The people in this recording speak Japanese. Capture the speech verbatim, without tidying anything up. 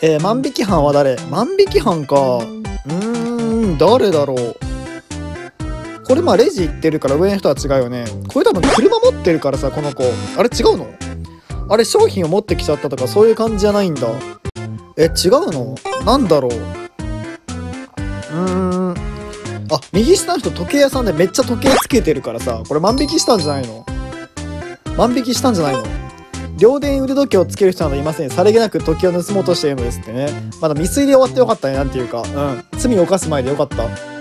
えー、万引き犯は誰？万引き犯か。うーん、誰だろう。これまあレジ行ってるから上の人は違うよね。これ多分車持ってるからさ、この子。あれ違うの？あれ商品を持ってきちゃったとかそういう感じじゃないんだ。え、違うの？なんだろう。うーん。あ、右下の人時計屋さんでめっちゃ時計つけてるからさ、これ万引きしたんじゃないの？万引きしたんじゃないの？両電腕時計をつける人などいません。さりげなく時計を盗もうとしているのですってね。まだ未遂で終わってよかったね。なんていうか、うん。罪を犯す前でよかった。